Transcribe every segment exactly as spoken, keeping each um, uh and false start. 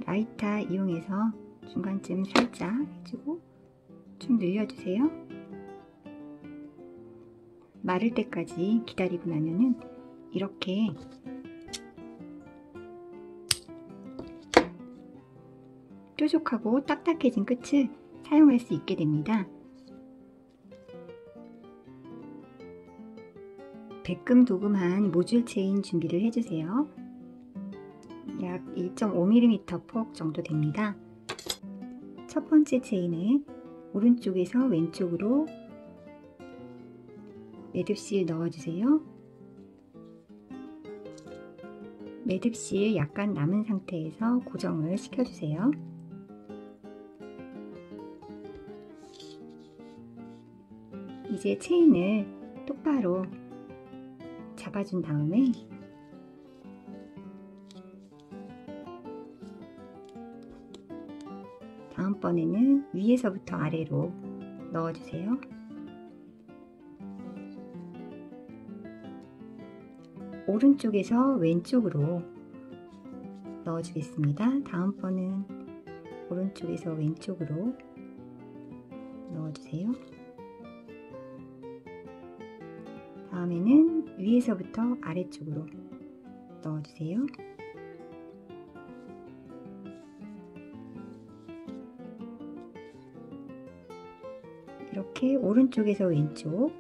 라이터 이용해서 중간쯤 살짝 해주고 좀 늘려주세요. 마를 때까지 기다리고 나면은 이렇게 뾰족하고 딱딱해진 끝을 사용할 수 있게 됩니다. 백금 도금한 모듈 체인 준비를 해주세요. 약 일 점 오 밀리미터 폭 정도 됩니다. 첫 번째 체인에 오른쪽에서 왼쪽으로 매듭실 넣어주세요. 매듭실 약간 남은 상태에서 고정을 시켜주세요. 이제 체인을 똑바로 잡아준 다음에 다음번에는 위에서부터 아래로 넣어주세요. 오른쪽에서 왼쪽으로 넣어주겠습니다. 다음번은 오른쪽에서 왼쪽으로 넣어주세요. 다음에는 위에서부터 아래쪽으로 넣어주세요. 이렇게 오른쪽에서 왼쪽,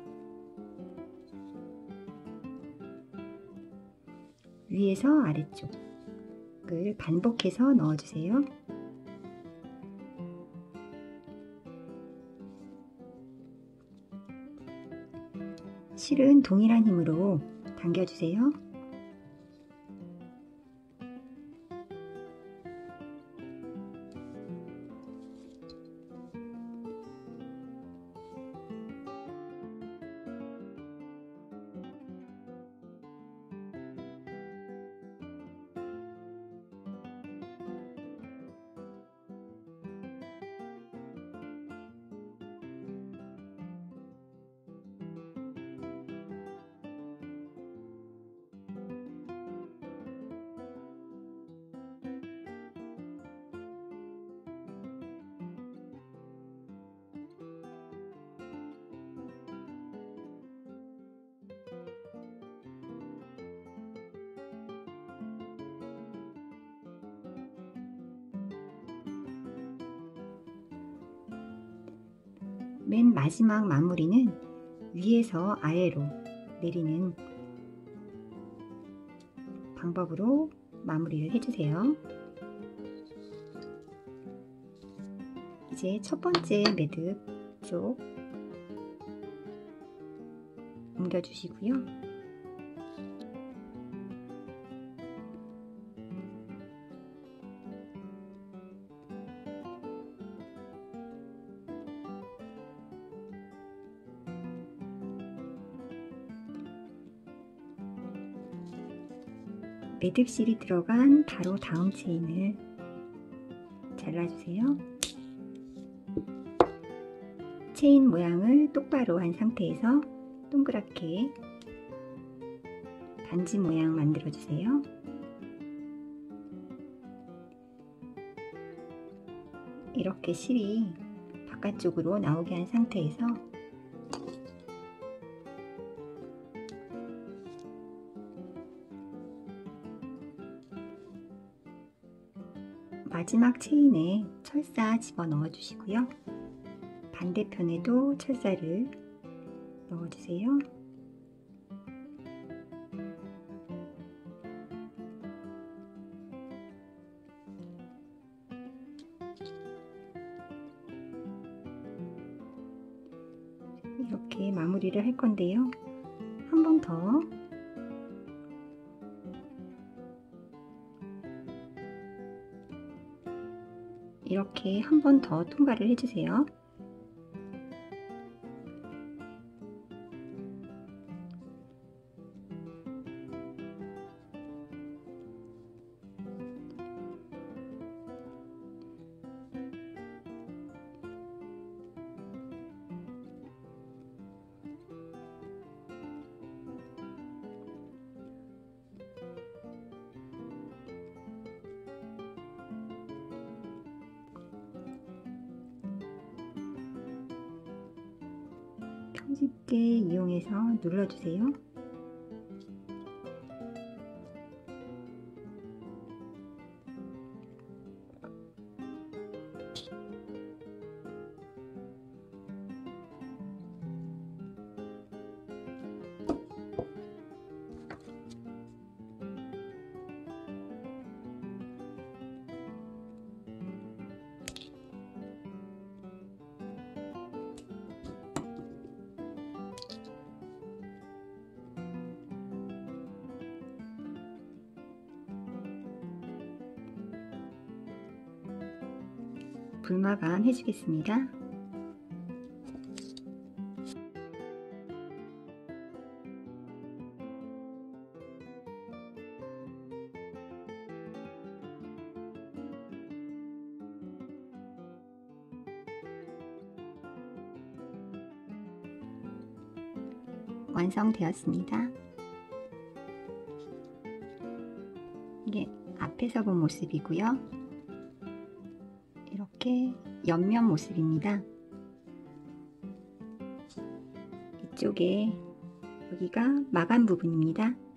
위에서 아래쪽을 반복해서 넣어주세요. 실은 동일한 힘으로 당겨주세요. 맨 마지막 마무리는 위에서 아래로 내리는 방법으로 마무리를 해주세요. 이제 첫 번째 매듭 쪽 옮겨주시고요. 매듭실이 들어간 바로 다음 체인을 잘라주세요. 체인 모양을 똑바로 한 상태에서 동그랗게 반지 모양 만들어주세요. 이렇게 실이 바깥쪽으로 나오게 한 상태에서 마지막 체인에 철사 집어넣어 주시고요. 반대편에도 철사를 넣어주세요. 이렇게 마무리를 할 건데요. 한 번 더 이렇게 한 번 더 통과를 해주세요. 편집계 이용해서 눌러주세요. 불마감 해주겠습니다. 완성되었습니다. 이게 앞에서 본 모습이고요. 이렇게 옆면 모습입니다. 이쪽에 여기가 마감 부분입니다.